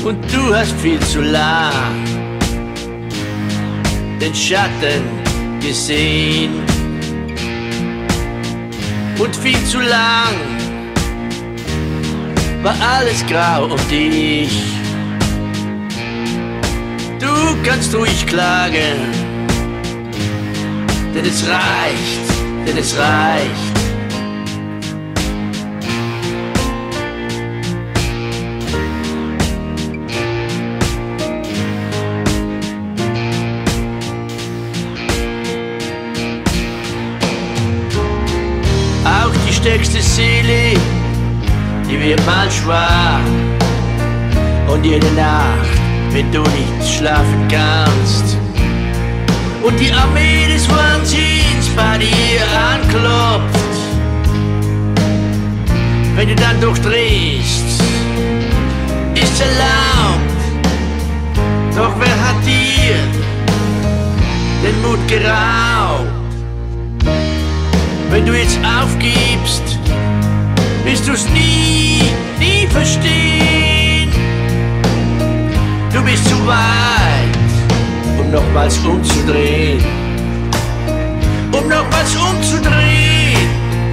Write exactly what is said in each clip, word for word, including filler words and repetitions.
und du hast viel zu lang den Schatten gesehen und viel zu lang war alles grau um dich. Du kannst ruhig klagen, denn es reicht, denn es reicht. Auch die stärkste Seele, die wird mal schwach. Und jede Nacht, wenn du nicht schlafen kannst und die Armee des Wahnsinns bei dir anklopft, wenn du dann durchdrehst, ist's erlaubt. Doch wer hat dir den Mut geraubt? Wenn du jetzt aufgibst, wirst du's nie, nie verstehen. Du bist zu weit, um nochmals umzudrehen, um nochmals umzudrehen.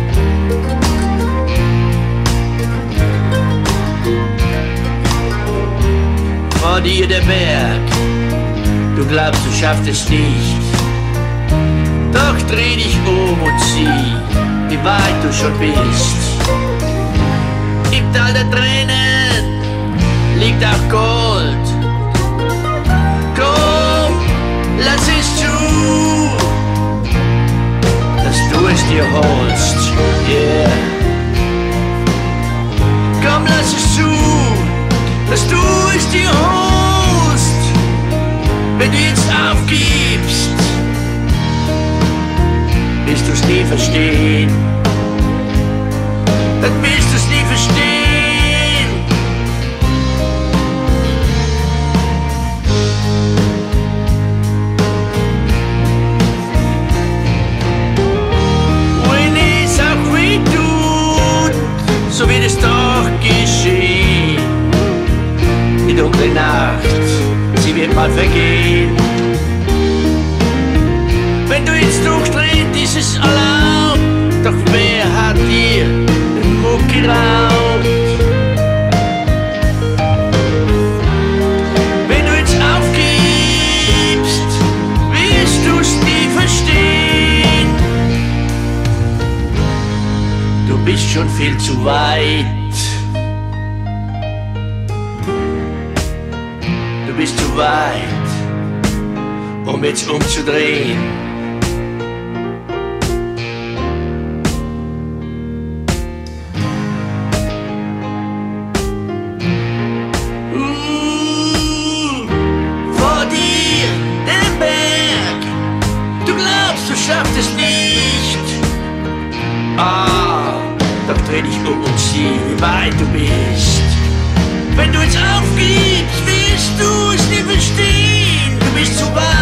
Vor dir der Berg, du glaubst, du schaffst es nicht. Doch dreh dich um und sieh, wie weit du schon bist. Im Tal der Tränen liegt auch Gold. Komm, lass es zu, dass du es dir holst, yeah. Komm, lass es zu, dass du es dir holst. Wenn du jetzt aufgibst, wirst du's nie verstehen, dann wirst du's nie verstehen. Wenn es auch weh tut, so wird es doch geschehen. Die dunkle Nacht, sie wird mal vergehen. Wenn du jetzt durchdrehst, ist es erlaubt. Doch wer hat dir den Mut geraubt? Wenn du jetzt aufgibst, wirst du's nie verstehen. Du bist schon viel zu weit. Du bist zu weit, um jetzt umzudrehen. Schafft es nicht. Ah, doch dreh dich um und sieh, wie weit du bist. Wenn du jetzt aufgibst, wirst du es nie verstehen. Du bist zu weit.